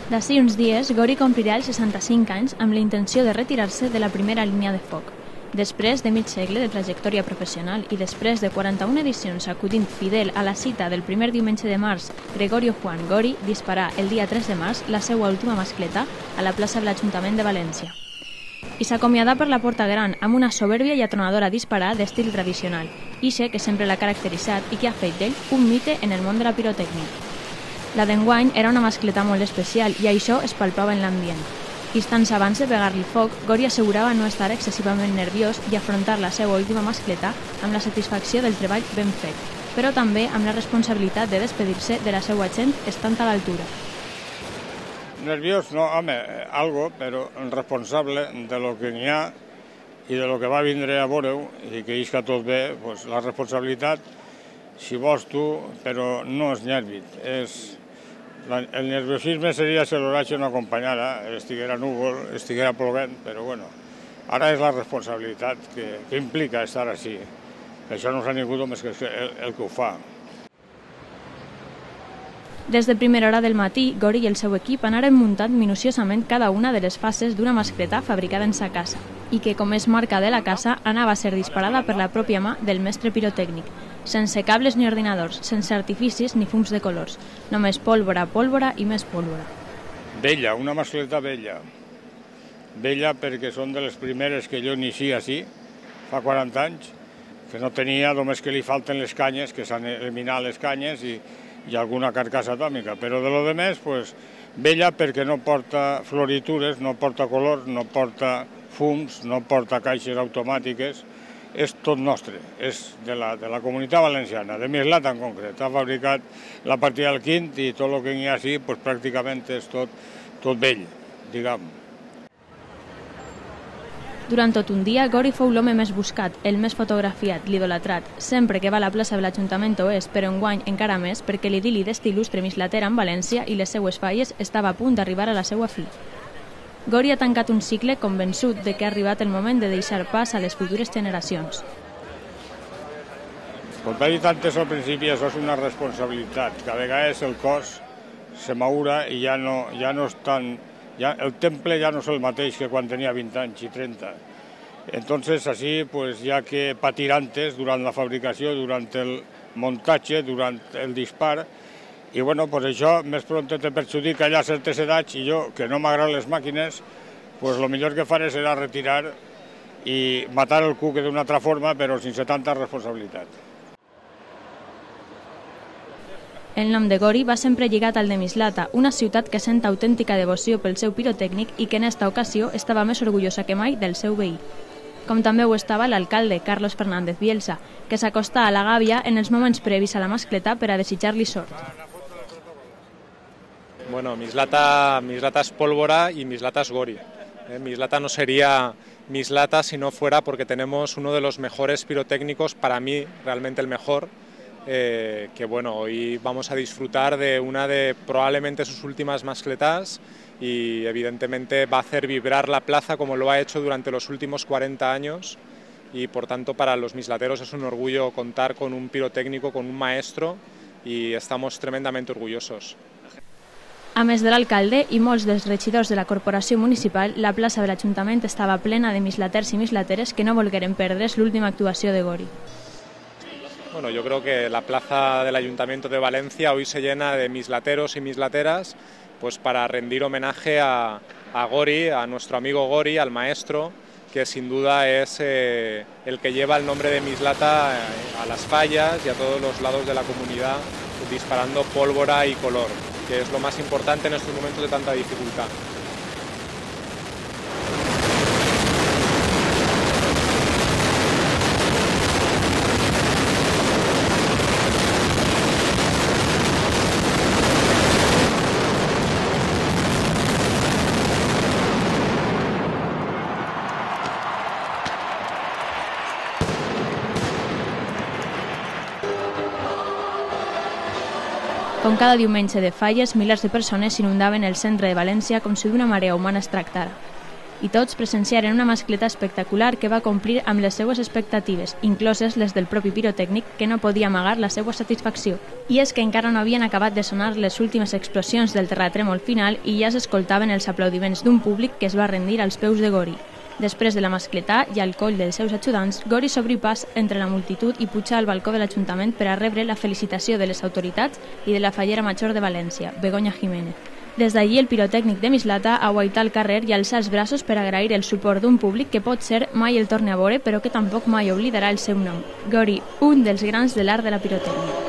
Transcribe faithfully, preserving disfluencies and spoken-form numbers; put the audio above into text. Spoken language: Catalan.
D'ací uns dies, Gori complirà els seixanta-cinc anys amb la intenció de retirar-se de la primera línia de foc. Després de mig segle de trajectòria professional i després de quaranta-una edicions acudint fidel a la cita del primer diumenge de març, Gregorio Juan Gori disparà el dia tres de març la seva última mascleta a la plaça de l'Ajuntament de València. I s'acomiadà per la Porta Gran amb una soberbia i atronadora dispara d'estil tradicional, ixe que sempre l'ha caracteritzat i que ha fet d'ell un mite en el món de la pirotècnia. La d'enguany era una mascleta molt especial i això es palpava en l'ambient. Instants abans de pegar-li foc, Gori assegurava no estar excessivament nerviós i afrontar la seva última mascleta amb la satisfacció del treball ben fet, però també amb la responsabilitat de despedir-se de la seva gent estant a l'altura. Nerviós no, home, algo, però responsable de lo que n'hi ha i de lo que va vindre a veure-ho i que isca tot bé, pues, la responsabilitat, si vols tu, però no és nervi, és... El nerviosisme seria si l'oratge no acompanyara, estiguera núvol, estiguera plovent, però bueno, ara és la responsabilitat que, que implica estar així. Això no s'ha ningú només que el, el que ho fa. Des de primera hora del matí, Gori i el seu equip anaren muntant minuciosament cada una de les fases d'una mascleta fabricada en sa casa i que, com és marca de la casa, anava a ser disparada per la pròpia mà del mestre pirotècnic, sense cables ni ordinadors, sense artificis ni fums de colors, només pólvora, pólvora i més pólvora. Vella, una mascleta vella. Vella perquè són de les primeres que jo inicia així, fa quaranta anys, que no tenia, només que li falten les canyes, que s'han eliminat les canyes i, i alguna carcassa atòmica, però de lo de més, pues, vella perquè no porta floritures, no porta colors, no porta fums, no porta caixes automàtiques, és tot nostre, és de la, de la comunitat valenciana, de Mislata en concret. Ha fabricat la partida del quint i tot el que n'hi ha així, pues, pràcticament és tot, tot vell, diguem. Durant tot un dia, Gori fou l'home més buscat, el més fotografiat, l'idolatrat. Sempre que va a la plaça de l'Ajuntament ho és, però enguany encara més perquè l'idil·li d'este il·lustre mislatera en València i les seues falles estava a punt d'arribar a la seva fi. Gori ha tancat un cicle convençut de que ha arribat el moment de deixar pas a les futures generacions. Com t'ha dit antes al principi, això és una responsabilitat, que a vegades el cos se maura i ja no, ja no és tan... Ja, el temple ja no és el mateix que quan tenia vint anys i trenta. Entonces, així, pues, hi ha que patir antes, durant la fabricació, durant el muntatge, durant el dispar, i bueno, pues això més pront te perjudica ja a certes edats i jo, que no m'agraden les màquines, pues el millor que faré serà retirar i matar el cuc d'una altra forma, però sense tanta responsabilitat. El nom de Gori va sempre lligat al de Mislata, una ciutat que sent autèntica devoció pel seu pirotècnic i que en esta ocasió estava més orgullosa que mai del seu veí. Com també ho estava l'alcalde, Carlos Fernández Bielsa, que s'acostà a la gàbia en els moments previs a la mascleta per a desitjar-li sort. Bueno, Mislata, Mislata es pólvora y Mislata es Gori. Eh, Mislata no sería Mislata si no fuera porque tenemos uno de los mejores pirotécnicos, para mí realmente el mejor, eh, que bueno, hoy vamos a disfrutar de una de probablemente sus últimas mascletas y evidentemente va a hacer vibrar la plaza como lo ha hecho durante los últimos cuarenta años y por tanto para los mislateros es un orgullo contar con un pirotécnico, con un maestro y estamos tremendamente orgullosos. A més de l'alcalde i molts dels regidors de la corporació municipal, la plaça de l'Ajuntament estava plena de mislaters y mislateres que no volgueren perdre's l'última actuació de Gori. Bueno, yo creo que la plaza del Ayuntamiento de Valencia hoy se llena de mislateros y mislateras pues para rendir homenaje a, a Gori, a nuestro amigo Gori, al maestro, que sin duda es eh, el que lleva el nombre de Mislata a las fallas y a todos los lados de la comunidad disparando pólvora y color, que es lo más importante en estos momentos de tanta dificultad. Com cada diumenge de falles, milers de persones s'inundaven el centre de València com si d'una marea humana es tractara. i tots presenciaren una mascleta espectacular que va complir amb les seues expectatives, incloses les del propi pirotècnic, que no podia amagar la seva satisfacció. I és que encara no havien acabat de sonar les últimes explosions del terratrèmol final i ja s'escoltaven els aplaudiments d'un públic que es va rendir als peus de Gori. Després de la mascletà i al coll dels seus ajudants, Gori s'obri pas entre la multitud i puja al balcó de l'Ajuntament per a rebre la felicitació de les autoritats i de la fallera major de València, Begoña Jiménez. Des d'allí, el pirotècnic de Mislata aguaità al carrer i alçà els braços per agrair el suport d'un públic que pot ser mai el torni a veure, però que tampoc mai oblidarà el seu nom. Gori, un dels grans de l'art de la pirotècnia.